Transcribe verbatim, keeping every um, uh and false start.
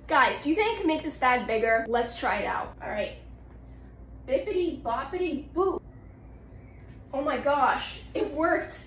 Guys, do you think I can make this bag bigger? Let's try it out. All right. Bippity boppity boo. Oh my gosh, it worked.